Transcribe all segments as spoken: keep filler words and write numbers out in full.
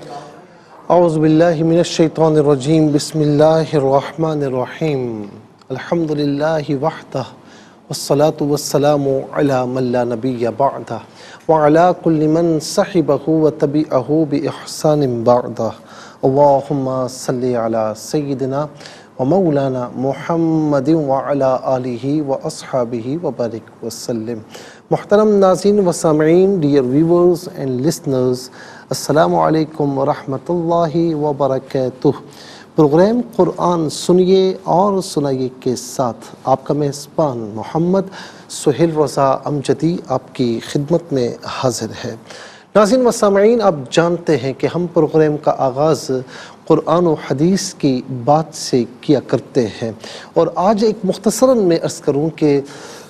اعوذ باللہ من الشیطان الرجیم بسم اللہ الرحمن الرحیم الحمدللہ وحدہ والصلاة والسلام علی من لا نبی بعدہ وعلی کل من صحبہ وتبعہ بإحسان بعدہ اللہم صلی علی سیدنا ومولانا محمد وعلی آلہ واصحابہ وبارک وسلم۔ محترم ناظرین و سامعین، ڈیئر ویورز اینڈ لسنرز، السلام علیکم ورحمۃ اللہ وبرکاتہ۔ پروگرام قرآن سنیے اور سنائیے کے ساتھ آپ کا میزبان محمد سہیل رضا امجدی آپ کی خدمت میں حاضر ہے۔ ناظرین و سامعین، آپ جانتے ہیں کہ ہم پروگرام کا آغاز قرآن و حدیث کی بات سے کیا کرتے ہیں، اور آج ایک مختصراً میں عرض کروں کہ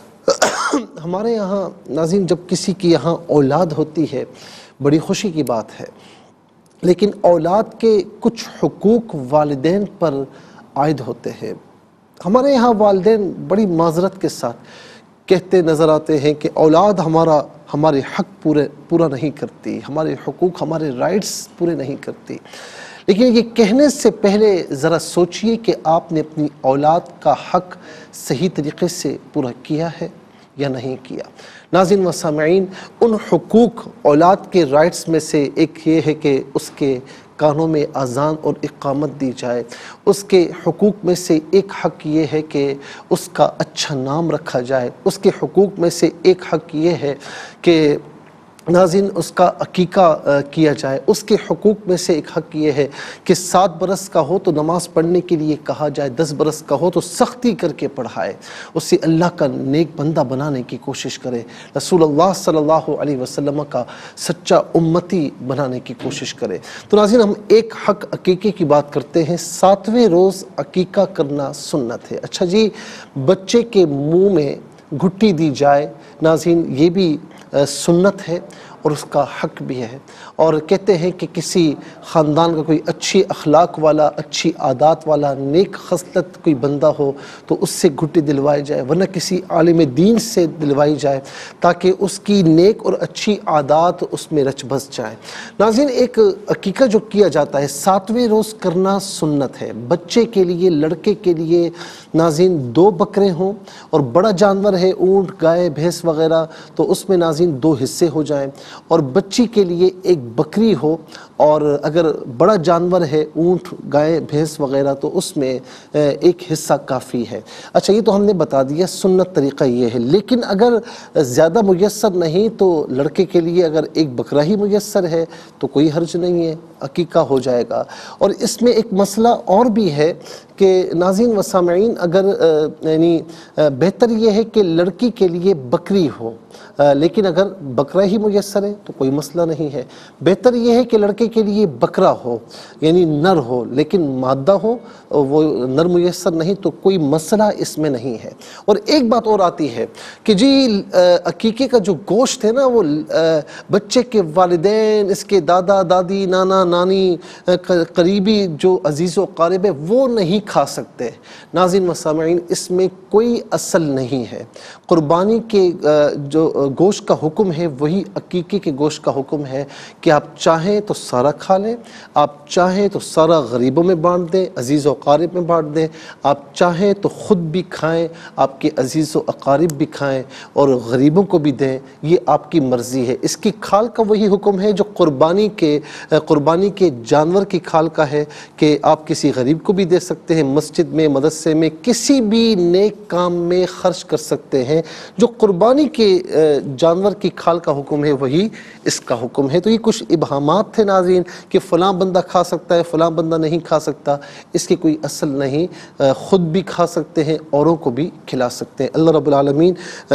ہمارے یہاں ناظرین جب کسی کی یہاں اولاد ہوتی ہے بڑی خوشی کی بات ہے، لیکن اولاد کے کچھ حقوق والدین پر عائد ہوتے ہیں۔ ہمارے یہاں والدین بڑی معذرت کے ساتھ کہتے نظر آتے ہیں کہ اولاد ہمارا ہمارے حق پورے پورا نہیں کرتی، ہمارے حقوق ہمارے رائٹس پورے نہیں کرتی۔ لیکن یہ کہنے سے پہلے ذرا سوچئے کہ آپ نے اپنی اولاد کا حق صحیح طریقے سے پورا کیا ہے یا نہیں کیا۔ ناظرین و سامعین، ان حقوق اولاد کے رائٹس میں سے ایک یہ ہے کہ اس کے کانوں میں اذان اور اقامت دی جائے۔ اس کے حقوق میں سے ایک حق یہ ہے کہ اس کا اچھا نام رکھا جائے۔ اس کے حقوق میں سے ایک حق یہ ہے کہ ناظرین اس کا عقیقہ کیا جائے۔ اس کے حقوق میں سے ایک حق یہ ہے کہ سات برس کا ہو تو نماز پڑھنے کے لیے کہا جائے، دس برس کا ہو تو سختی کر کے پڑھائے، اسے اللہ کا نیک بندہ بنانے کی کوشش کرے، رسول اللہ صلی اللہ علیہ وسلم کا سچا امتی بنانے کی کوشش کرے۔ تو ناظرین ہم ایک حق عقیقے کی بات کرتے ہیں۔ ساتویں روز عقیقہ کرنا سنت ہے۔ اچھا جی، بچے کے منہ میں گھٹی دی جائے، ناظرین یہ بھی سنت ہے اور اس کا حق بھی ہے، اور کہتے ہیں کہ کسی خاندان کا کوئی اچھی اخلاق والا، اچھی عادات والا، نیک خصلت کوئی بندہ ہو تو اس سے گھٹی دلوائی جائے، ورنہ کسی عالم دین سے دلوائی جائے تاکہ اس کی نیک اور اچھی عادات اس میں رچ بس جائیں۔ ناظرین ایک عقیقہ جو کیا جاتا ہے ساتویں روز کرنا سنت ہے۔ بچے کے لیے، لڑکے کے لیے ناظرین دو بکرے ہوں، اور بڑا جانور ہے اونٹ، گائے، بھینس وغیرہ تو اس میں ناظرین دو حصے ہو جائیں، اور بچی کے لیے ایک بکری ہو، اور اگر بڑا جانور ہے اونٹ، گائے، بھینس وغیرہ تو اس میں ایک حصہ کافی ہے۔ اچھا یہ تو ہم نے بتا دیا سنت طریقہ یہ ہے، لیکن اگر زیادہ میسر نہیں تو لڑکے کے لیے اگر ایک بکرا ہی میسر ہے تو کوئی حرج نہیں ہے، عقیقہ ہو جائے گا۔ اور اس میں ایک مسئلہ اور بھی ہے کہ ناظرین و سامعین، اگر یعنی بہتر یہ ہے کہ لڑکی کے لیے بکری ہو، لیکن اگر بکرا ہی میسر ہے تو کوئی مسئلہ نہیں ہے۔ بہتر یہ ہے کہ لڑکے کے لیے بکرا ہو، یعنی نر ہو، لیکن مادہ ہو، وہ نر میسر نہیں تو کوئی مسئلہ اس میں نہیں ہے۔ اور ایک بات اور آتی ہے کہ جی عقیقے کا جو گوشت ہے نا وہ بچے کے والدین، اس کے دادا دادی، نانا نانی، قریبی جو عزیز و قارب ہے وہ نہیں کھا سکتے۔ ناظرین و سامعین اس میں کوئی اصل نہیں ہے۔ قربانی کے جو گوشت کا حکم ہے وہی عقیقے کے گوشت کا حکم ہے کہ آپ چاہیں تو سارا کھا لیں، آپ چاہیں تو سارا غریبوں میں بانٹ دیں، عزیز و اقارب میں بانٹ دیں، آپ چاہیں تو خود بھی کھائیں، آپ کے عزیز و اقارب بھی کھائیں اور غریبوں کو بھی دیں، یہ آپ کی مرضی ہے۔ اس کی کھال کا وہی حکم ہے جو قربانی کے قربانی کے جانور کی کھال کا ہے کہ آپ کسی غریب کو بھی دے سکتے ہیں، مسجد میں، مدرسے میں، کسی بھی نیک کام میں خرچ کر سکتے ہیں۔ جو قربانی کے جانور کی کھال کا حکم ہے وہی اس کا حکم ہے۔ تو یہ کچھ ابہامات تھے ناظرین کہ فلاں بندہ کھا سکتا ہے، فلاں بندہ نہیں کھا سکتا، اس کی کوئی اصل نہیں۔ خود بھی کھا سکتے ہیں، اوروں کو بھی کھلا سکتے ہیں۔ اللہ رب العالمین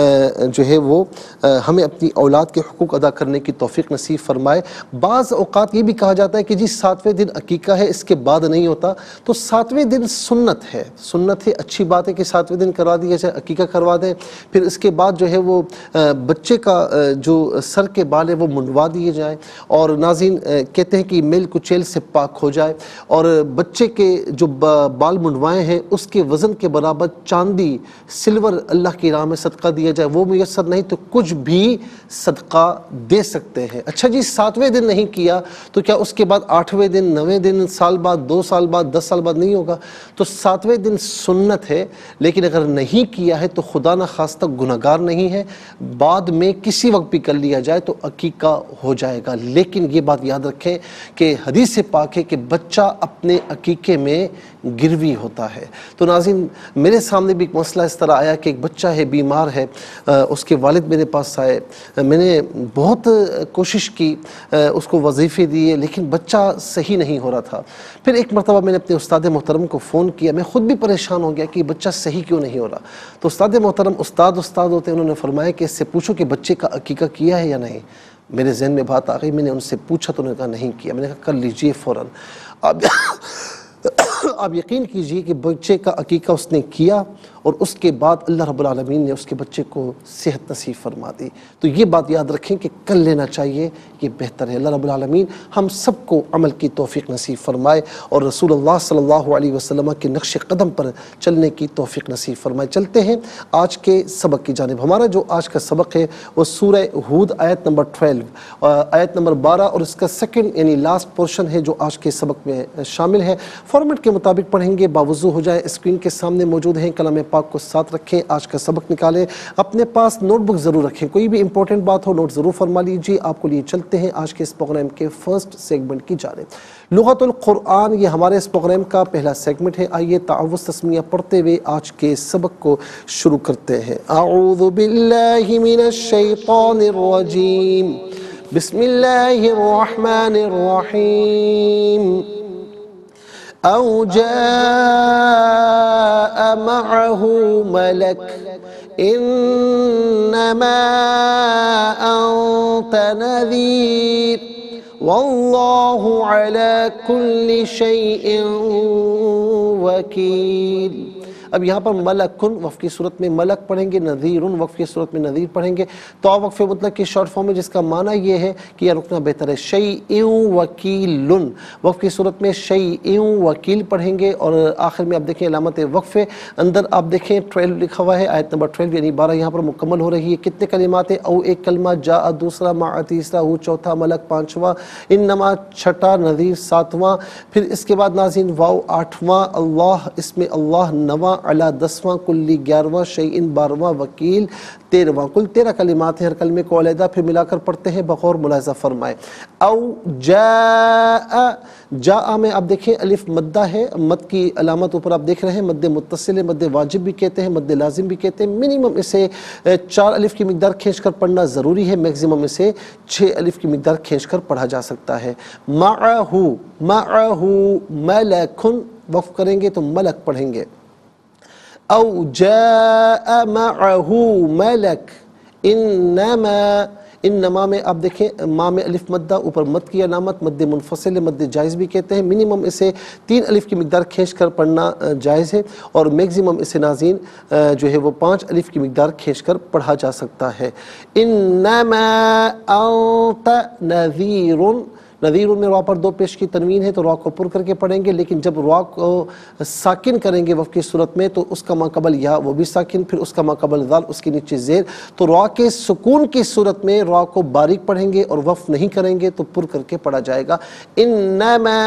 جو ہے وہ ہمیں اپنی اولاد کے حقوق ادا کرنے کی توفیق نصیب فرمائے۔ بعض اوقات یہ بھی کہا جاتا ہے کہ جی ساتویں دن عقیقہ ہے، اس کے بعد نہیں ہوتا، تو ساتویں دن سنت ہے، سنت ہے، اچھی بات ہے کہ ساتویں دن کروا دیا جائے، عقیقہ کروا دیں، پھر اس کے بعد جو ہے وہ بچے کا جو سر کے بال ہے وہ منڈوا دیے جائیں۔ اور ناظرین کہتے ہیں کہ میل کچیل سے پاک ہو جائے اور بچے کے جو بال منڈوائے ہیں اس کے وزن کے برابر چاندی سلور اللہ کی راہ میں صدقہ دیا جائے، وہ میسر نہیں تو کچھ بھی صدقہ دے سکتے ہیں۔ اچھا جی ساتویں دن نہیں کیا تو کیا اس کے بعد آٹھویں دن، نویں دن، سال بعد، دو سال بعد، دس سال بعد نہیں ہوگا؟ تو ساتویں دن سنت ہے، لیکن اگر نہیں کیا ہے تو خدا نخواستہ گناہگار نہیں ہے، بعد میں کسی وقت بھی کر لیا جائے تو عقیقہ ہو جائے گا۔ لیکن یہ بات یاد رکھیں کہ حدیث پاک ہے کہ بچہ اپنے عقیقے میں گروی ہوتا ہے۔ تو ناظرین میرے سامنے بھی ایک مسئلہ اس طرح آیا کہ ایک بچہ ہے، بیمار ہے، اس کے والد میرے پاس آئے، میں نے بہت کوشش کی، اس کو وظیفے دیے، لیکن بچہ صحیح نہیں ہو رہا تھا۔ پھر ایک مرتبہ میں نے اپنے استاد محترم کو فون کیا، میں خود بھی پریشان ہو گیا کہ بچہ صحیح کیوں نہیں ہو رہا۔ تو استاد محترم استاد استاد ہوتے ہیں، انہوں نے فرمایا کہ اس سے پوچھو کہ بچے کا عقیقہ کیا ہے یا نہیں۔ میرے ذہن میں بات آ گئی، میں نے ان سے پوچھا تو انہوں نے کہا نہیں کیا۔ میں نے کہا کر لیجئے فوراً۔ اب آپ یقین کیجئے کہ بچے کا عقیقہ اس نے کیا اور اس کے بعد اللہ رب العالمین نے اس کے بچے کو صحت نصیب فرما دی۔ تو یہ بات یاد رکھیں کہ کر لینا چاہیے، یہ بہتر ہے۔ اللہ رب العالمین ہم سب کو عمل کی توفیق نصیب فرمائے اور رسول اللہ صلی اللہ علیہ وسلم کے نقش قدم پر چلنے کی توفیق نصیب فرمائے۔ چلتے ہیں آج کے سبق کی جانب۔ ہمارا جو آج کا سبق ہے وہ سورہ ہود آیت نمبر بارہ آیت نمبر بارہ اور اس کا سیکنڈ یعنی لاسٹ پورشن ہے جو آج کے سبق میں شامل ہے۔ فارمیٹ کے مطابق پڑھیں گے، باوضو ہو جائے، اسکرین کے سامنے موجود ہیں، کلام پاک کو ساتھ رکھیں، آج کا سبق نکالیں، اپنے پاس نوٹ بک ضرور رکھیں، کوئی بھی امپورٹنٹ بات ہو نوٹ ضرور فرما لیجیے۔ آپ کو لیے چلتے ہیں آج کے اس پروگرام کے فرسٹ سیگمنٹ کی جانب۔ لغت القرآن یہ ہمارے اس پروگرام کا پہلا سیگمنٹ ہے۔ آئیے تعوذ تسمیہ پڑھتے ہوئے آج کے سبق کو شروع کرتے ہیں۔ اعوذ باللہ من الشیطان الرجیم، بسم اللہ الرحمن الرحیم۔ او جاء معه ملک انما انت نذیر واللہ علی کل شیء وکیل۔ اب یہاں پر ملکن وقف کی صورت میں ملک پڑھیں گے، نذیرن وقف کی صورت میں نذیر پڑھیں گے۔ تو وقف مطلق کی شارٹ فارم میں جس کا معنی یہ ہے کہ یہ رکنا بہتر ہے۔ شیء وکیلن وقف کی صورت میں شیء وکیل پڑھیں گے اور آخر میں آپ دیکھیں علامت وقف اندر آپ دیکھیں بارہ لکھا ہوا ہے، آیت نمبر بارہ یعنی بارہ یہاں پر مکمل ہو رہی ہے۔ کتنے کلمات ہیں؟ او ایک کلمہ، جاء دوسرا، مع تیسرا، ہو چوتھا، ملک پانچواں، انما چھٹا، نذیر ساتواں، پھر اس کے بعد ناظرین واو آٹھواں، اللہ اس میں اللہ نواں، علا دسواں، کلی گیارہواں، شیئن بارہواں، وکیل تیرہواں۔ کل تیرہ کلمات ہیں، ہر کلمے کو علیحدہ پھر ملا کر پڑھتے ہیں، بغور ملاحظہ فرمائے۔ او جاء، جاء میں آپ دیکھیں الف مدہ ہے، مد کی علامت اوپر آپ دیکھ رہے ہیں، مد متصل ہے، مد واجب بھی کہتے ہیں، مد لازم بھی کہتے ہیں۔ منیمم اسے چار الف کی مقدار کھینچ کر پڑھنا ضروری ہے، میکسیمم اسے چھ الف کی مقدار کھینچ کر پڑھا جا سکتا ہے۔ معہ، معہ ملکن وقف کریں گے تو ملک پڑھیں گے۔ او جاء معه ملک انما، انما میں آپ دیکھیں ما میں الف مدہ، اوپر مد کی علامت، مد منفصل مد جائز بھی کہتے ہیں۔ منیمم اسے تین الف کی مقدار کھینچ کر پڑھنا جائز ہے اور میکسیمم اسے ناظرین جو ہے وہ پانچ الف کی مقدار کھینچ کر پڑھا جا سکتا ہے۔ انما انت نذیر، نذیر میں را پر دو پیش کی تنوین ہے تو را کو پر کر کے پڑھیں گے، لیکن جب را کو ساکن کریں گے وقف کی صورت میں تو اس کا ماقبل یا وہ بھی ساکن، پھر اس کا ماقبل ذال، اس کے نیچے زیر، تو را کے سکون کی صورت میں را کو باریک پڑھیں گے اور وقف نہیں کریں گے تو پر کر کے پڑھا جائے گا۔ انما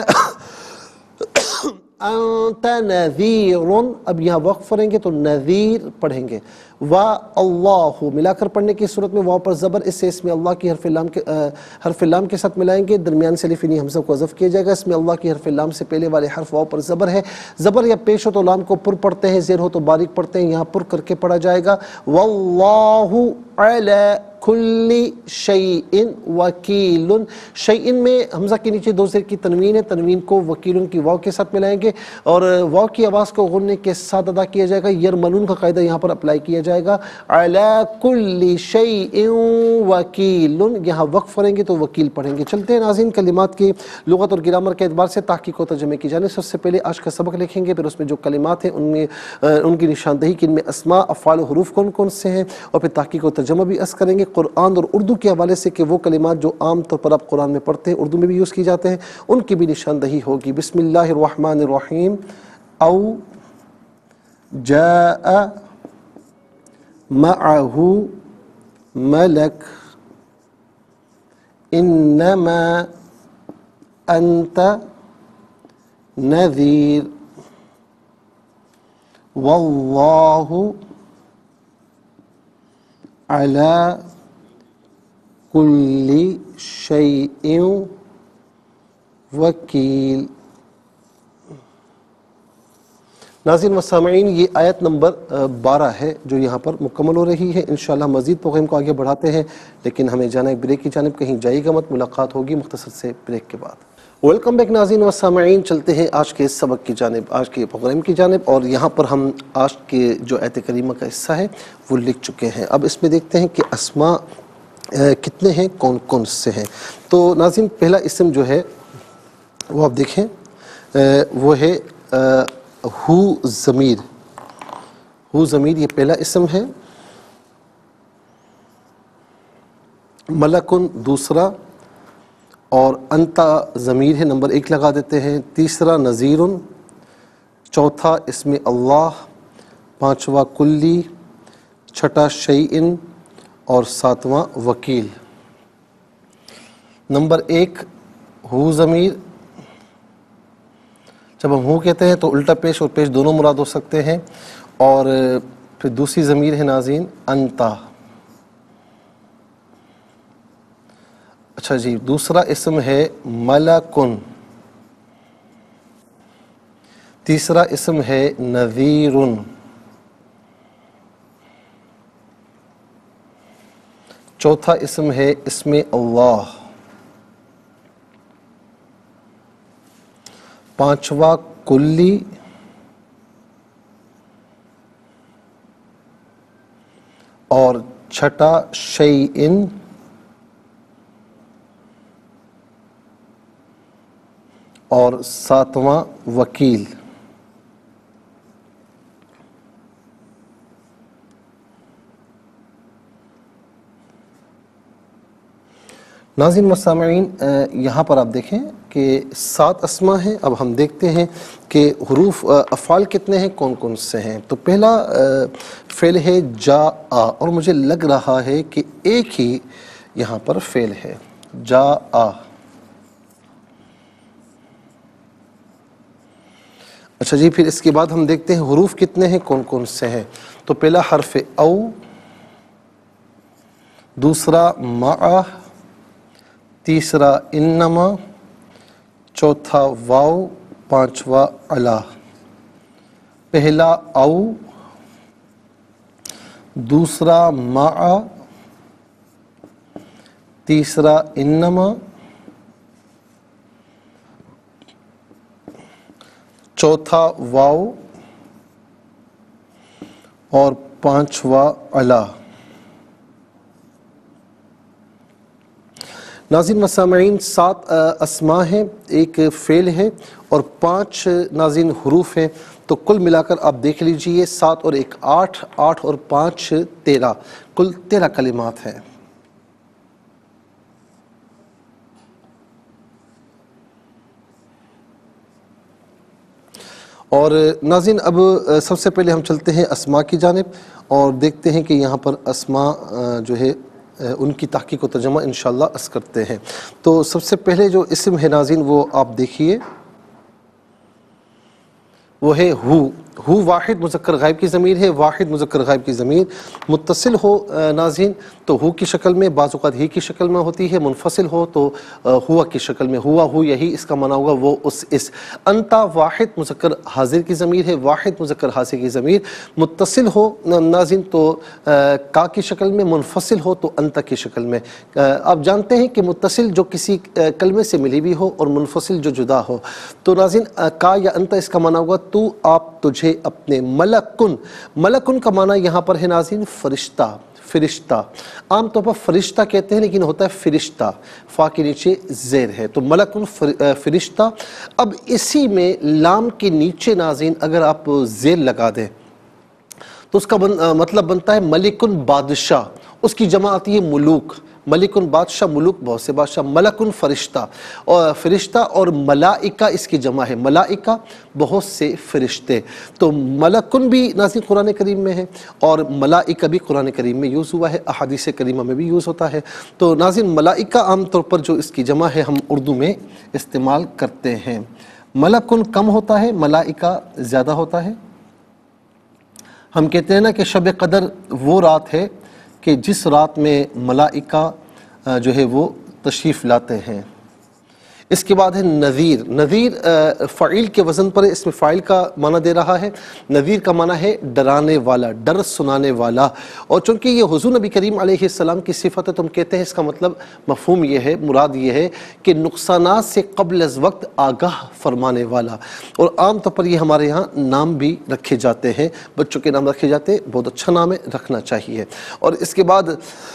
انت نذیر، اب یہاں وقف کریں گے تو نذیر پڑھیں گے۔ وا اللہ ملا کر پڑھنے کی صورت میں واو پر زبر، اس سے اس میں اللہ کی حرف لام کے حرف لام کے ساتھ ملائیں گے، درمیان سے الف یعنی حمزہ کو حذف کیا جائے گا۔ اس میں اللہ کی حرف لام سے پہلے والے حرف واو پر زبر ہے، زبر یا پیش ہو تو لام کو پر پڑھتے ہیں، زیر ہو تو باریک پڑھتے ہیں، یہاں پر کر کے پڑھا جائے گا۔ واللہ علی کل شیء وکیل، شیء میں حمزہ کے نیچے دو زیر کی تنوین ہے، تنوین کو وکیل کی واو کے ساتھ ملائیں گے اور واو کی آواز کو غننے کے ساتھ ادا کیا جائے گا۔ یرمنون کا قاعدہ یہاں پر اپلائی کیا جائے گا۔ علی کل شیء وکیل، یہاں وقف کریں گے تو وکیل پڑھیں گے۔ چلتے ہیں ناظرین کلمات کی لغت اور گرامر کے اعتبار سے تحقیق و ترجمے کی جانب۔ سب سے پہلے آج کا سبق لکھیں گے، پھر اس میں جو کلمات ہیں ان میں ان کی نشاندہی کہ ان میں اسماء، افعال و حروف کون کون سے ہیں، اور پھر تحقیق و ترجمے ترجمہ بھی عرض کریں گے قرآن اور اردو کے حوالے سے کہ وہ کلمات جو عام طور پر آپ قرآن میں پڑھتے ہیں اردو میں بھی یوز کی جاتے ہیں ان کی بھی نشاندہی ہوگی۔ بسم اللہ الرحمن الرحیم۔ او جاء معہ ملک انما انت نذیر واللہ علی کل شیء وکیل۔ ناظرین و سامعین، یہ آیت نمبر بارہ ہے جو یہاں پر مکمل ہو رہی ہے۔ انشاءاللہ مزید پروگرام کو آگے بڑھاتے ہیں، لیکن ہمیں جانا ایک بریک کی جانب، کہیں جائے گا مت، ملاقات ہوگی مختصر سے بریک کے بعد۔ ویلکم بیک ناظرین و سامعین، چلتے ہیں آج کے سبق کی جانب، آج کے پروگرام کی جانب، اور یہاں پر ہم آج کے جو آیت کریمہ کا حصہ ہے وہ لکھ چکے ہیں۔ اب اس میں دیکھتے ہیں کہ اسماء کتنے ہیں، کون کون سے ہیں۔ تو ناظرین پہلا اسم جو ہے وہ آپ دیکھیں وہ ہے ہو ضمیر۔ ہو ضمیر یہ پہلا اسم ہے، ملکن دوسرا، اور انتا ضمیر ہے، نمبر ایک لگا دیتے ہیں، تیسرا نذیرن، چوتھا اسم اللہ، پانچواں کلی، چھٹا شیئن، اور ساتواں وکیل۔ نمبر ایک ہو ضمیر، جب ہم ہو کہتے ہیں تو الٹا پیش اور پیش دونوں مراد ہو سکتے ہیں، اور پھر دوسری ضمیر ہے ناظرین انتا۔ اچھا جی، دوسرا اسم ہے ملکن، تیسرا اسم ہے نذیرن، چوتھا اسم ہے اسم اللہ، پانچواں کلی، اور چھٹا شیئن، اور ساتواں وکیل۔ ناظرین و سامعین، یہاں پر آپ دیکھیں کہ سات اسماء ہیں۔ اب ہم دیکھتے ہیں کہ حروف افعال کتنے ہیں، کون کون سے ہیں۔ تو پہلا فعل ہے جاء، اور مجھے لگ رہا ہے کہ ایک ہی یہاں پر فعل ہے، جاء۔ اچھا جی، پھر اس کے بعد ہم دیکھتے ہیں حروف کتنے ہیں، کون کون سے ہیں۔ تو پہلا حرف او، دوسرا مع، تیسرا انما، چوتھا واو، پانچواں علا۔ پہلا او، دوسرا مع، تیسرا انما، چوتھا واو، اور پانچواں علا۔ ناظرین و سامعین، سات اسماء ہیں، ایک فعل ہے، اور پانچ ناظرین حروف ہیں، تو کل ملا کر آپ دیکھ لیجئے سات اور ایک آٹھ، آٹھ اور پانچ تیرہ، کل تیرہ کلمات ہیں۔ اور ناظرین اب سب سے پہلے ہم چلتے ہیں اسماء کی جانب، اور دیکھتے ہیں کہ یہاں پر اسماء جو ہے ان کی تحقیق و ترجمہ انشاءاللہ عرض کرتے ہیں۔ تو سب سے پہلے جو اسم ہے ناظرین وہ آپ دیکھیے، وہ ہے ہو۔ ہو واحد مذکر غائب کی ضمیر ہے، واحد مذکر غائب کی ضمیر متصل ہو ناظرین تو ہو کی شکل میں، بعض اوقات ہی کی شکل میں ہوتی ہے، منفصل ہو تو ہوا کی شکل میں، ہوا ہو یہی اس کا معنی ہوگا، وہ اس اس۔ انتا واحد مذکر حاضر کی ضمیر ہے، واحد مذکر حاضر کی ضمیر متصل ہو ناظرین تو کا کی شکل میں، منفصل ہو تو انتا کی شکل میں۔ آپ جانتے ہیں کہ متصل جو کسی کلمے سے ملی بھی ہو اور منفصل جو جدا ہو، تو ناظرین کا یا انتا اس کا معنی ہوگا تو، آپ، تجھے، اپنے۔ ملکن، ملکن کا معنی یہاں پر ہے ناظرین فرشتہ، فرشتہ۔ عام طور پر فرشتہ کہتے ہیں لیکن ہوتا ہے فرشتہ، فا کے نیچے زیر ہے، تو ملکن فرشتہ۔ اب اسی میں لام کے نیچے ناظرین اگر آپ زیر لگا دیں تو اس کا مطلب بنتا ہے ملکن بادشاہ، اس کی جمع آتی ہے ملوک، ملکن بادشاہ، ملوک بہت سے بادشاہ، ملکن فرشتہ، اور فرشتہ اور ملائکہ اس کی جمع ہے، ملائکہ بہت سے فرشتے۔ تو ملکن بھی ناظرین قرآن کریم میں ہے اور ملائکہ بھی قرآن کریم میں یوز ہوا ہے، احادیث کریمہ میں بھی یوز ہوتا ہے۔ تو ناظرین ملائکہ عام طور پر جو اس کی جمع ہے ہم اردو میں استعمال کرتے ہیں۔ ملکن کم ہوتا ہے، ملائکہ زیادہ ہوتا ہے۔ ہم کہتے ہیں نا کہ شب قدر وہ رات ہے کہ جس رات میں ملائکہ جو ہے وہ تشریف لاتے ہیں۔ اس کے بعد ہے نذیر۔ نذیر فعیل کے وزن پر اس میں فاعل کا معنی دے رہا ہے، نذیر کا معنی ہے ڈرانے والا، ڈر سنانے والا۔ اور چونکہ یہ حضور نبی کریم علیہ السلام کی صفت ہے تو ہم کہتے ہیں اس کا مطلب مفہوم یہ ہے، مراد یہ ہے کہ نقصانات سے قبل از وقت آگاہ فرمانے والا۔ اور عام طور پر یہ ہمارے ہاں نام بھی رکھے جاتے ہیں، بچوں کے نام رکھے جاتے ہیں، بہت اچھا نام ہے، رکھنا چاہیے۔ اور اس کے بعد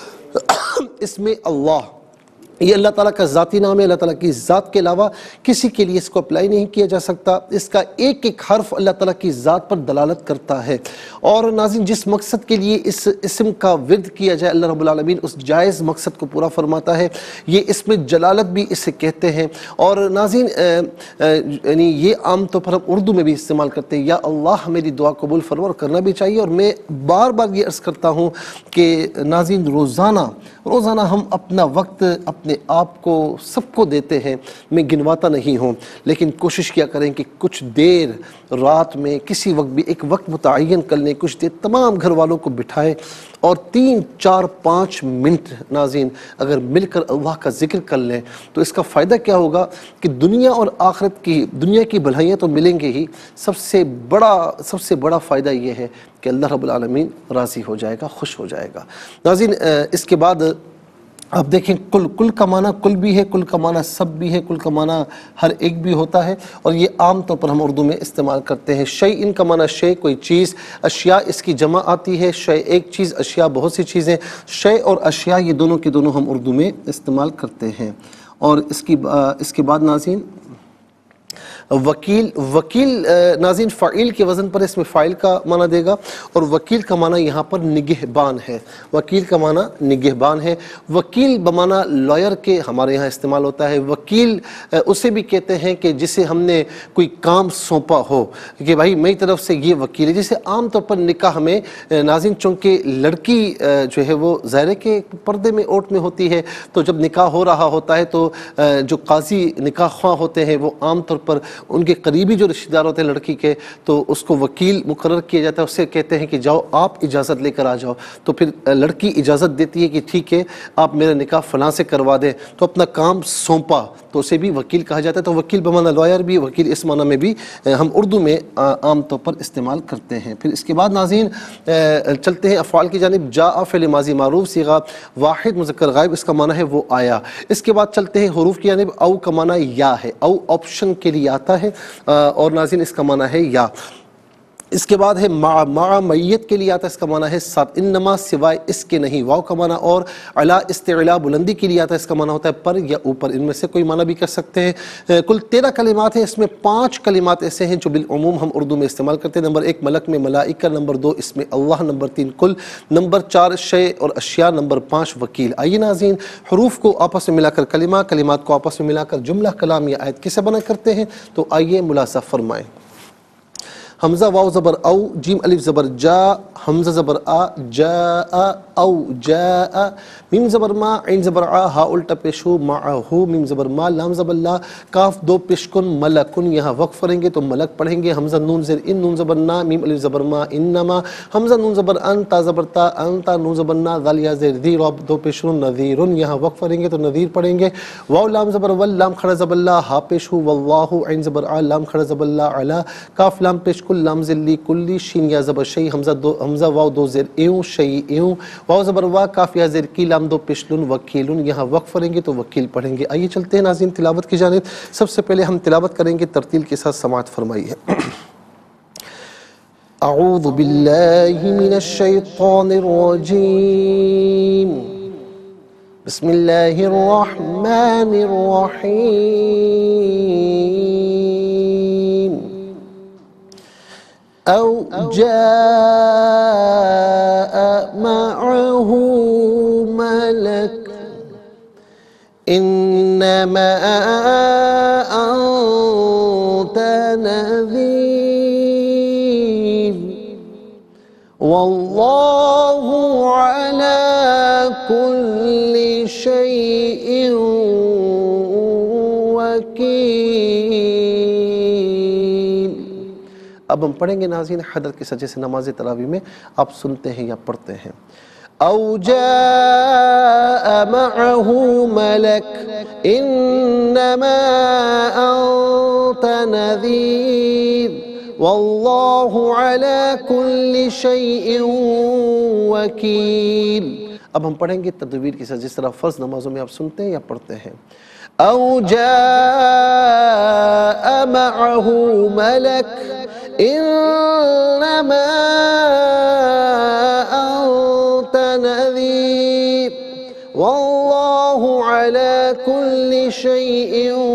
اس میں اللہ، یہ اللہ تعالیٰ کا ذاتی نام ہے، اللہ تعالیٰ کی ذات کے علاوہ کسی کے لیے اس کو اپلائی نہیں کیا جا سکتا۔ اس کا ایک ایک حرف اللہ تعالیٰ کی ذات پر دلالت کرتا ہے۔ اور ناظرین جس مقصد کے لیے اس اسم کا ورد کیا جائے اللہ رب العالمین اس جائز مقصد کو پورا فرماتا ہے، یہ اسم جلالت بھی اسے کہتے ہیں۔ اور ناظرین یعنی یہ عام طور پر ہم اردو میں بھی استعمال کرتے ہیں، یا اللہ میری دعا قبول فرما، اور کرنا بھی چاہیے۔ اور میں بار بار یہ عرض کرتا ہوں کہ ناظرین روزانہ روزانہ ہم اپنا وقت اپنے آپ کو سب کو دیتے ہیں، میں گنواتا نہیں ہوں، لیکن کوشش کیا کریں کہ کچھ دیر رات میں کسی وقت بھی ایک وقت متعین کر لیں، کچھ دیر تمام گھر والوں کو بٹھائیں اور تین چار پانچ منٹ ناظرین اگر مل کر اللہ کا ذکر کر لیں تو اس کا فائدہ کیا ہوگا کہ دنیا اور آخرت کی دنیا کی بھلائیاں تو ملیں گے ہی، سب سے بڑا سب سے بڑا فائدہ یہ ہے کہ اللہ رب العالمین راضی ہو جائے گا، خوش ہو جائے گا۔ ناظرین اس کے بعد آپ دیکھیں کل، کل کا معنی کل بھی ہے، کل کا معنی سب بھی ہے، کل کا معنی ہر ایک بھی ہوتا ہے، اور یہ عام طور پر ہم اردو میں استعمال کرتے ہیں۔ شیء کا معنی شے کوئی چیز، اشیاء اس کی جمع آتی ہے، شے ایک چیز، اشیاء بہت سی چیزیں، شے اور اشیاء یہ دونوں کے دونوں ہم اردو میں استعمال کرتے ہیں۔ اور اس کی اس کے بعد ناظرین وکیل، وکیل ناظرین فاعل کے وزن پر اس میں فاعل کا معنی دے گا، اور وکیل کا معنی یہاں پر نگہبان ہے، وکیل کا معنی نگہبان ہے۔ وکیل بمعنی لائر کے ہمارے یہاں استعمال ہوتا ہے۔ وکیل اسے بھی کہتے ہیں کہ جسے ہم نے کوئی کام سونپا ہو کہ بھائی میری طرف سے یہ وکیل ہے، جسے عام طور پر نکاح میں ناظرین چونکہ لڑکی جو ہے وہ ظاہر کے پردے میں اوٹ میں ہوتی ہے، تو جب نکاح ہو رہا ہوتا ہے تو جو قاضی نکاح خواہ ہوتے ہیں وہ عام طور پر ان کے قریبی جو رشتہ دار ہوتے ہیں لڑکی کے، تو اس کو وکیل مقرر کیا جاتا ہے، اس سے کہتے ہیں کہ جاؤ آپ اجازت لے کر آ جاؤ، تو پھر لڑکی اجازت دیتی ہے کہ ٹھیک ہے آپ میرا نکاح فلاں سے کروا دیں، تو اپنا کام سونپا تو اسے بھی وکیل کہا جاتا ہے۔ تو وکیل بمعنی لائر بھی، وکیل اس معنی میں بھی ہم اردو میں عام طور پر استعمال کرتے ہیں۔ پھر اس کے بعد ناظرین چلتے ہیں افعال کی جانب۔ جاء فعل ماضی معروف صیغہ واحد مذکر غائب، اس کا معنی ہے وہ آیا۔ اس کے بعد چلتے ہیں حروف کی جانب۔ او کا معنی یا ہے، او آپشن کے لیے آتا ہے، اور ناظرین اس کا معنی ہے یا۔ اس کے بعد ہے مع، مع میت کے لیے آتا ہے، اس کا معنی ہے ساتھ، انما سوائے اس کے نہیں، واو کا معنی اور علا استعلا بلندی کے لیے آتا ہے، اس کا معنی ہوتا ہے پر یا اوپر، ان میں سے کوئی معنی بھی کر سکتے ہیں۔ کل تیرہ کلمات ہیں، اس میں پانچ کلمات ایسے ہیں جو بالعموم ہم اردو میں استعمال کرتے ہیں۔ نمبر ایک ملک میں ملائکہ، نمبر دو اس میں اللہ، نمبر تین کل، نمبر چار شے اور اشیاء، نمبر پانچ وکیل۔ آئیے ناظرین حروف کو آپس میں ملا کر کلمہ، کلمات کو آپس میں ملا کر جملہ کلام یا آیت کیسے بنا کرتے ہیں، تو آئیے ملاحظہ فرمائیں۔ حمزہ واو زبر او، جیم الف زبر جا، حمزہ زبر آ، جاء او جاء، میم زبر ما، عین زبر آ، ہا الٹا پیش ہو، معہو، میم زبر ما، لام زبر لا، کاف دو پیش کن، ملکن، یہاں وقف کریں گے تو ملک پڑھیں گے۔ حمزہ نون زیر ان، نون زبر نا، میم الف زبر ما، انما، حمزہ نون زبر ان، تا زبر تا، انتا، نون زبر نا، ذال یا زیر ذی، رب دو پیش ہو، نذیرن، یہاں وقف کریں گے تو نذیر پڑھیں گے۔ واو لام زبر ول، لام کھڑا زبر لا، ہا پیش ہو، واللہ، عین زبر آ، لام کھڑا زبر لا، علا، کاف لام پیش کل، لام ذلی کلی، شین یا زبر شی، حمزہ دو، حمزہ واو دو زیر ایوں، شی ایوں، واو زبر وا، کاف یا زیر کی، لام دو پیشلن، وکیلن، یہاں وقف کریں گے تو وکیل پڑھیں گے۔ آئیے چلتے ہیں ناظرین تلاوت کی جانب۔ سب سے پہلے ہم تلاوت کریں گے، ترتیل کے ساتھ سماعت فرمائیے۔ اعوذ باللہ من الشیطان الرجیم، بسم اللہ الرحمن الرحیم۔ او جاء معه نذير والله على كل شيء وكيل۔ اب ہم پڑھیں گے ناظرین حضرت کے سجدے سے نماز تراویح میں، آپ سنتے ہیں یا پڑھتے ہیں۔ او جاء معه ملك انما انت نذير واللہ علی کل شیء وکیل۔ اب ہم پڑھیں گے تدویر کے ساتھ، جس طرح فرض نمازوں میں آپ سنتے ہیں یا پڑھتے ہیں۔ او جاء معه ملک انما انت نذیر واللہ علی کل شیء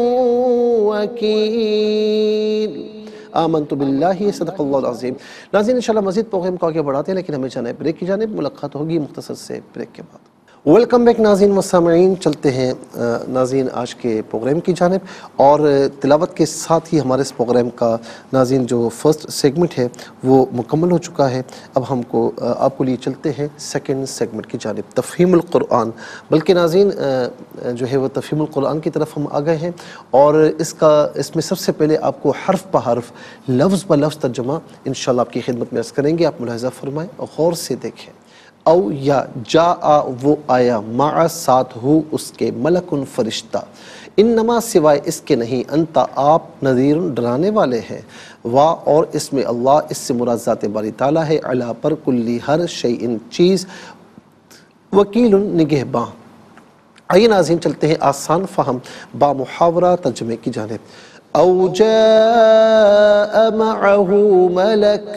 وکیل۔ آمنت باللہ، صدق اللہ العظیم۔ ناظرین انشاءاللہ مزید پروگرام کو آگے بڑھاتے ہیں، لیکن ہمیں جانا ہے بریک کی جانب۔ ملاقات ہوگی مختصر سے بریک کے بعد۔ ویلکم بیک ناظرین و سامعین، چلتے ہیں ناظرین آج کے پروگرام کی جانب، اور تلاوت کے ساتھ ہی ہمارے اس پروگرام کا ناظرین جو فرسٹ سیگمنٹ ہے وہ مکمل ہو چکا ہے۔ اب ہم کو آپ کو لیے چلتے ہیں سیکنڈ سیگمنٹ کی جانب، تفہیم القرآن۔ بلکہ ناظرین جو ہے وہ تفہیم القرآن کی طرف ہم آ گئے ہیں، اور اس کا اس میں سب سے پہلے آپ کو حرف بہ حرف، لفظ بہ لفظ ترجمہ انشاءاللہ آپ کی خدمت میں عرض کریں گے۔ آپ ملاحظہ فرمائیں اور غور سے دیکھیں۔ او یا جاء وہ آیا، مع ساتھ ہو اس کے، ملکن فرشتہ، انما سوائے اس کے نہیں، انتا آپ، نذیر ڈرانے والے ہیں، وا اور اس میں اللہ، اس سے مراد ذات باری تعالیٰ ہے، علی پر کلی ہر شیء چیز، وکیل نگہباں۔ آئیے ناظرین چلتے ہیں آسان فہم با محاورہ ترجمے کی جانب۔ او جاء معه ملک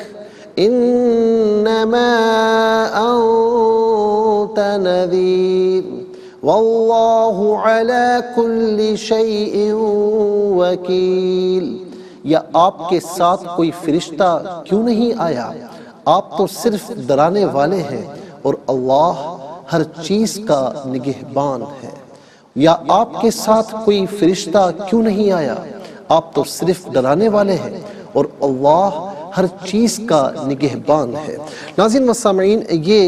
انما انت نذیر واللہ علی کل شیء وکیل۔ یا آپ کے ساتھ کوئی فرشتہ کیوں نہیں آیا؟ آپ تو صرف ڈرانے والے ہیں اور اللہ ہر چیز کا نگہبان ہے۔ یا آپ کے ساتھ کوئی فرشتہ کیوں نہیں آیا؟ آپ تو صرف ڈرانے والے ہیں اور اللہ ہر چیز کا نگہبان ہے۔ ناظرین و سامعین، یہ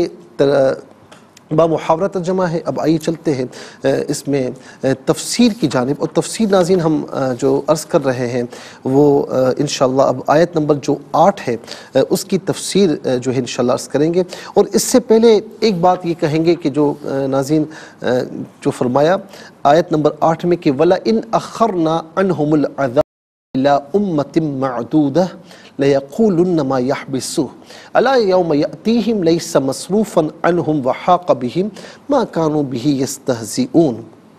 با محاورہ ترجمہ ہے۔ اب آئیے چلتے ہیں اس میں تفسیر کی جانب، اور تفسیر ناظرین ہم جو عرض کر رہے ہیں وہ انشاءاللہ اب آیت نمبر جو آٹھ ہے اس کی تفسیر جو ہے انشاءاللہ عرض کریں گے۔ اور اس سے پہلے ایک بات یہ کہیں گے کہ جو ناظرین جو فرمایا آیت نمبر آٹھ میں کہ وَلَئِنْ أَخَّرْنَا عَنْهُمُ الْعَذَابَ إِلَىٰ أُمَّةٍ مَّعْدُودَةٍ لَيَقُولُنَّ مَا يَحْبِسُهُ أَلَا يَوْمَ يَأْتِيهِمْ لَيْسَ مَصْرُوفًا عَنْهُمْ وَحَاقَ بِهِمْ مَا كَانُوا بِهِ يَسْتَهْزِئُونَ۔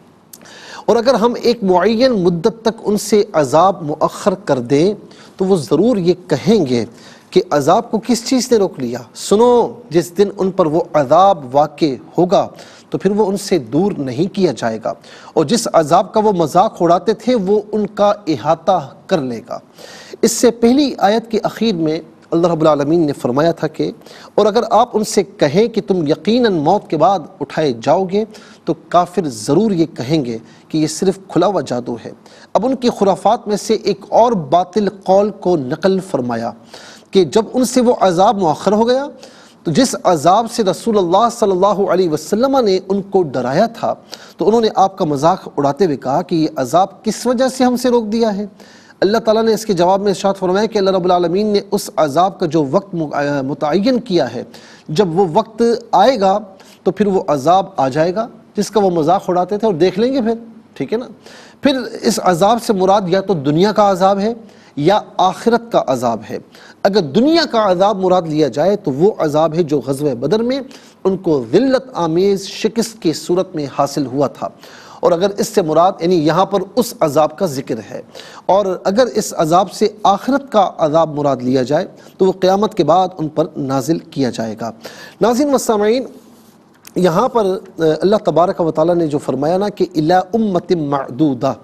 اور اگر ہم ایک معین مدت تک ان سے عذاب مؤخر کر دیں تو وہ ضرور یہ کہیں گے کہ عذاب کو کس چیز نے روک لیا؟ سنو، جس دن ان پر وہ عذاب واقع ہوگا تو پھر وہ ان سے دور نہیں کیا جائے گا، اور جس عذاب کا وہ مذاق اڑاتے تھے وہ ان کا احاطہ کر لے گا۔ اس سے پہلی آیت کے اخیر میں اللہ رب العالمین نے فرمایا تھا کہ اور اگر آپ ان سے کہیں کہ تم یقیناً موت کے بعد اٹھائے جاؤ گے تو کافر ضرور یہ کہیں گے کہ یہ صرف کھلا ہوا جادو ہے۔ اب ان کی خرافات میں سے ایک اور باطل قول کو نقل فرمایا کہ جب ان سے وہ عذاب مؤخر ہو گیا تو جس عذاب سے رسول اللہ صلی اللہ علیہ وسلم نے ان کو ڈرایا تھا تو انہوں نے آپ کا مذاق اڑاتے ہوئے کہا کہ یہ عذاب کس وجہ سے ہم سے روک دیا ہے؟ اللہ تعالیٰ نے اس کے جواب میں ارشاد فرمایا کہ اللہ رب العالمین نے اس عذاب کا جو وقت متعین کیا ہے، جب وہ وقت آئے گا تو پھر وہ عذاب آ جائے گا جس کا وہ مذاق اڑاتے تھے، اور دیکھ لیں گے پھر، ٹھیک ہے نا۔ پھر اس عذاب سے مراد یا تو دنیا کا عذاب ہے یا آخرت کا عذاب ہے۔ اگر دنیا کا عذاب مراد لیا جائے تو وہ عذاب ہے جو غزوہ بدر میں ان کو ذلت آمیز شکست کی صورت میں حاصل ہوا تھا، اور اگر اس سے مراد یعنی یہاں پر اس عذاب کا ذکر ہے، اور اگر اس عذاب سے آخرت کا عذاب مراد لیا جائے تو وہ قیامت کے بعد ان پر نازل کیا جائے گا۔ ناظرین و سامعین، یہاں پر اللہ تبارک و تعالیٰ نے جو فرمایا نا کہ الی امت معدودہ،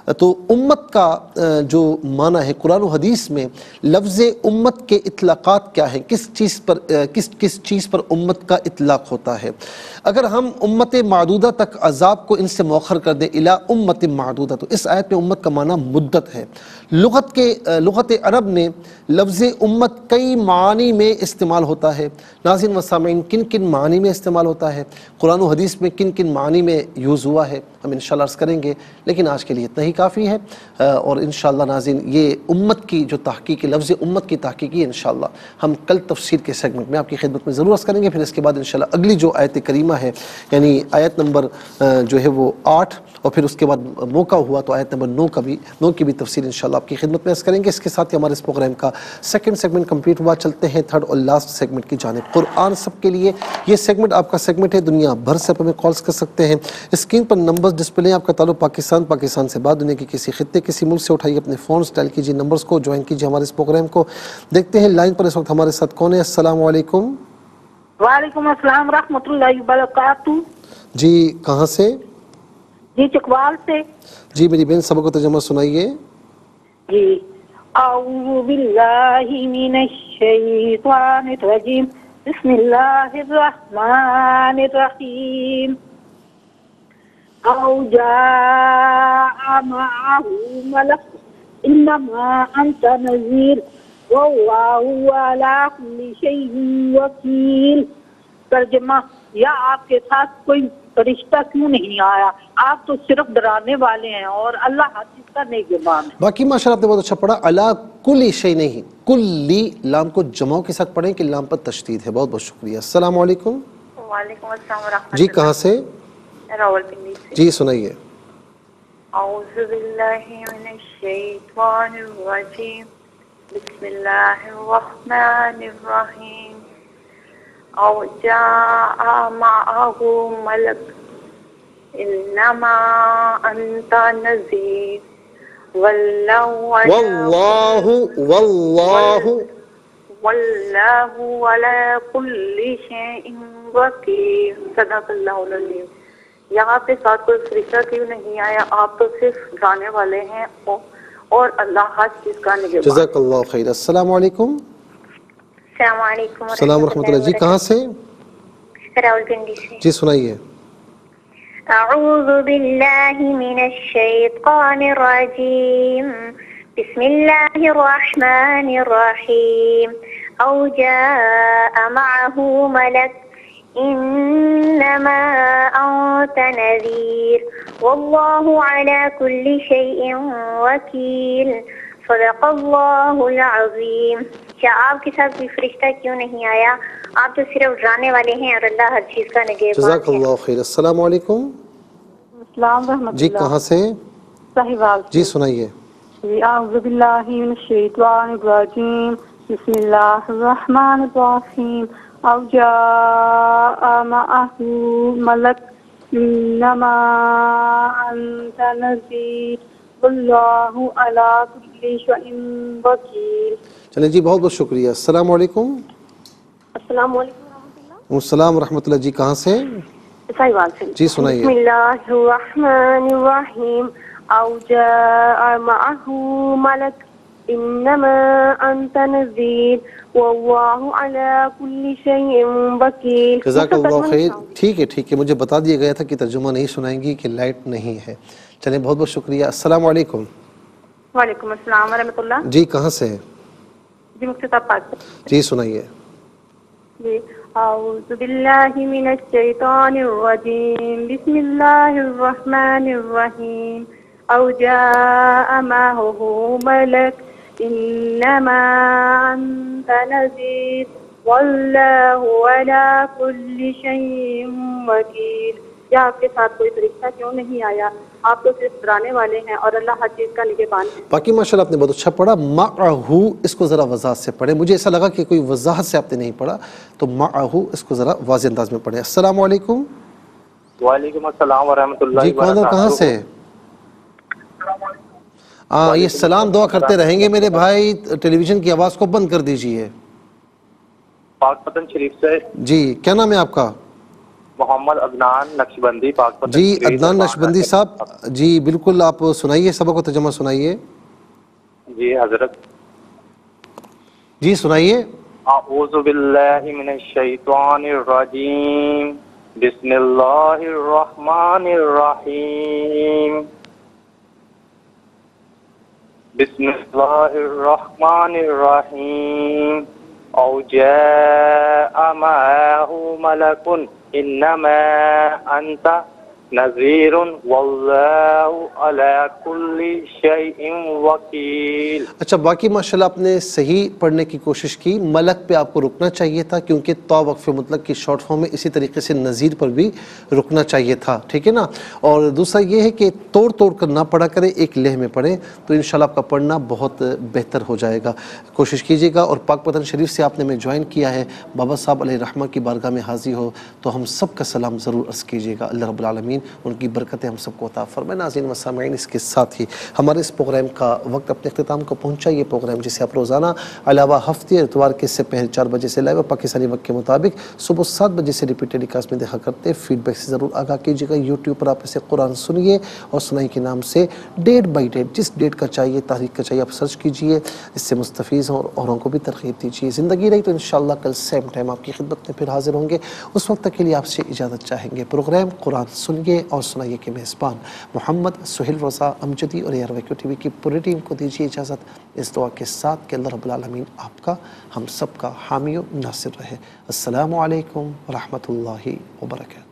تو امت کا جو معنی ہے قرآن و حدیث میں لفظ امت کے اطلاقات کیا ہیں، کس چیز پر کس کس چیز پر امت کا اطلاق ہوتا ہے۔ اگر ہم امت معدودہ تک عذاب کو ان سے مؤخر کر دیں الی امت معدودہ، تو اس آیت میں امت کا معنی مدت ہے۔ لغت کے لغت عرب میں لفظ امت کئی معانی میں استعمال ہوتا ہے۔ ناظرین و سامعین، کن کن معانی میں استعمال ہوتا ہے، قرآن و حدیث میں کن کن معانی میں یوز ہوا ہے، ہم انشاءاللہ عرض کریں گے، لیکن آج کے لیے اتنا ہی کافی ہے۔ اور انشاءاللہ ناظرین یہ امت کی جو تحقیق، لفظ امت کی تحقیقی انشاءاللہ ہم کل تفسیر کے سیگمنٹ میں آپ کی خدمت میں ضرور عرض کریں گے۔ پھر اس کے بعد انشاءاللہ اگلی جو آیت کریمہ ہے، یعنی آیت نمبر جو ہے وہ آٹھ، اور پھر اس کے بعد موقع ہوا تو آیت نمبر نو کا بھی نو کی بھی تفسیر انشاءاللہ آپ کی خدمت میں عرض کریں گے۔ اس کے ساتھ ہی ہمارے اس پروگرام کا سیکنڈ سیگمنٹ کمپلیٹ ہوا۔ چلتے ہیں تھرڈ اور لاسٹ سیگمنٹ کی جانب، قرآن سب کے لیے۔ یہ سیگمنٹ آپ کا سیگمنٹ ہے، دنیا بھر سے آپ ہمیں کالز کر سکتے ہیں۔ اسکرین پر نمبرز ڈسپلے ہیں، آپ کا تعلق پاکستان پاکستان سے بعد دنیا کے کسی خطے کسی ملک سے اٹھائیے اپنے فونز، ڈائل کیجیے نمبرز کو، جوائن کیجیے ہمارے اس پروگرام کو۔ دیکھتے ہیں لائن پر اس وقت ہمارے ساتھ کون ہے۔ السلام علیکم۔ وعلیکم السلام ورحمۃ اللہ وبرکاتہ۔ جی کہاں سے؟ جی چکوال سے۔ جی میری بہن سبق و ترجمہ سنائیے۔ جی اعوذ باللہ من الشیطان الرجیم، بسم اللہ الرحمن الرحیم۔ او جاء معه ملک انما انت نذیر واللہ علی کل شیء وکیل۔ ترجمہ، یا آپ کے ساتھ کوئی فرشتہ کیوں نہیں آیا، آپ تو صرف ڈرانے والے ہیں اور اللہ ہر چیز کا نگہبان ہے۔ باقی ماشاءاللہ آپ نے بہت اچھا پڑھا۔ علی کل شیء نہیں، کلی لام کو جمع کے ساتھ پڑھیں کہ لام پر تشدید ہے۔ بہت بہت شکریہ۔ السلام علیکم۔ وعلیکم السلام ورحمۃ اللہ۔ جی کہاں سے؟ راولپنڈی سے۔ جی سنائیے۔ اعوذ باللہ من الشیطان الرجیم، بسم اللہ الرحمن الرحیم۔ او جاء معه ملک انما انت نذیر واللہ واللہ واللہ واللہ علی کل شیء وکیل۔ صدق اللہ العظیم۔ یہاں پہ ساتھ کوئی فرشتہ کیوں نہیں آیا، آپ تو صرف ڈرانے والے ہیں اور اللہ ہر چیز کا نگہبان۔ جزاک اللہ خیر۔ السلام علیکم۔ السلام علیکم السلام ورحمۃ اللہ۔ جی کہاں سے؟ راولپنڈی سے۔ جی سنائیے۔ اعوذ باللہ من الشیطان الرجیم، بسم اللہ الرحمن الرحیم۔ او جاء معه ملک انما انت نذیر واللہ علی کل شیء وکیل۔ صدق اللہ العظیم۔ کیا آپ کے ساتھ کوئی فرشتہ کیوں نہیں آیا، آپ تو صرف ڈرانے والے ہیں اور اللہ ہر چیز کا نگہبان ہے۔ جزاک اللہ خیر۔ السلام علیکم۔ السلام رحمۃ اللہ۔ جی کہاں سے؟ صاحبال سے۔ جی سنائیے۔ جی اعوذ باللہ من الشیطان الرجیم، بسم اللہ الرحمن الرحیم۔ او جاء معه ملک انما انت نذیر واللہ علی کل شیء وکیل۔ چلیں جی بہت بہت شکریہ۔ السلام علیکم۔ السلام علیکم ورحمۃ اللہ۔ السلام ورحمۃ اللہ۔ جی کہاں سے؟ صاحبال سے۔ جی سنائیے۔ بسم اللہ الرحمن الرحیم۔ او جاء معه ملک انما انت نذیر واللہ علی کل شیء وکیل۔ جزاک اللہ خیر۔ ٹھیک ہے ٹھیک ہے، مجھے بتا دیا گیا تھا کہ ترجمہ نہیں سنائیں گی کہ لائٹ نہیں ہے۔ چلیں بہت بہت شکریہ۔ السلام علیکم۔ وعلیکم السلام ورحمۃ اللہ۔ جی کہاں سے؟ جی مفتی صاحب پاک۔ جی سنائیے۔ جی اعوذ باللہ من الشیطان الرجیم، بسم اللہ الرحمن الرحیم۔ او جاء معه ملک انما انت نذیر واللہ علی کل شیء وکیل۔ یا آپ کے ساتھ کوئی فرشتہ کیوں نہیں آیا، آپ تو صرف ڈرانے والے ہیں اور اللہ ہر چیز کا نگہبان ہے۔ باقی ماشاءاللہ آپ نے بہت اچھا پڑھا۔ معہو اس کو ذرا وضاحت سے پڑھیں، مجھے ایسا لگا کہ کوئی وضاحت سے آپ نے نہیں پڑھا، تو معہو اس کو ذرا واضح انداز میں پڑھیں۔ السلام علیکم۔ وعلیکم السلام ورحمۃ اللہ جی کون اور کہاں سے؟ ہاں یہ سلام دعا کرتے رہیں گے میرے بھائی، ٹیلی ویژن کی آواز کو بند کر دیجئے۔ پاک پتن شریف سے۔ جی کیا نام ہے آپ کا؟ محمد عدنان نقشبندی پاک پتن جی شریف عدنان دربار نقشبندی ہے۔ صاحب، جی بالکل آپ سنائیے، سبق و ترجمہ سنائیے۔ جی حضرت، جی سنائیے۔ اعوذ باللہ من الشیطان الرجیم، بسم اللہ الرحمن الرحیم، بسم اللہ الرحمن الرحیم، او جاء معه ملک انما انت نذیر واللہ علی کل شیء وکیل۔ اچھا باقی ماشاءاللہ آپ نے صحیح پڑھنے کی کوشش کی، ملک پہ آپ کو رکنا چاہیے تھا کیونکہ تو وقف مطلق کی شارٹ فارم میں، اسی طریقے سے نذیر پر بھی رکنا چاہیے تھا، ٹھیک ہے نا۔ اور دوسرا یہ ہے کہ توڑ توڑ کر نہ پڑھا کریں، ایک لہ میں پڑھیں تو انشاءاللہ آپ کا پڑھنا بہت بہتر ہو جائے گا، کوشش کیجیے گا۔ اور پاک پتن شریف سے آپ نے میں جوائن کیا ہے، بابا صاحب علیہ رحمہ کی بارگاہ میں حاضر ہو تو ہم سب کا سلام ضرور عرض کیجیے گا، اللہ رب العالمین ان کی برکتیں ہم سب کو عطا فرمائے۔ ناظرین و سامعین، اس کے ساتھ ہی ہمارے اس پروگرام کا وقت اپنے اختتام کو پہنچا۔ یہ پروگرام جسے آپ روزانہ علاوہ ہفتے اتوار کے سے پہلے چار بجے سے لائیو اور پاکستانی وقت کے مطابق صبح سات بجے سے ریپیٹ ٹیلی کاسٹ میں دیکھا کرتے، فیڈ بیک سے ضرور آگاہ کیجیے گا۔ یوٹیوب پر آپ اسے قرآن سنیے اور سنائیے کے نام سے ڈیٹ بائی ڈیٹ، جس ڈیٹ کا چاہیے، تاریخ کا چاہیے، آپ سرچ کیجیے، اس سے مستفیض ہوں اور اوروں کو بھی ترغیب دیجیے۔ زندگی رہی تو انشاءاللہ کل سیم ٹائم آپ کی خدمت میں پھر حاضر ہوں گے، اس وقت تک کے لیے آپ سے اجازت چاہیں گے۔ پروگرام قرآن سنیے اور سنائیے کے میزبان محمد سہیل رضا امجدی اور A R Y Q T V کی پوری ٹیم کو دیجیے اجازت، اس دعا کے ساتھ کہ اللہ رب العالمین آپ کا، ہم سب کا حامی و ناصر رہے۔ السلام علیکم ورحمۃ اللہ وبرکاتہ۔